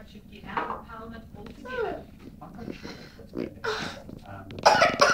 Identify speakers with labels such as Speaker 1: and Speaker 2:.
Speaker 1: should get out of Parliament altogether. I'm not sure that's what's happening.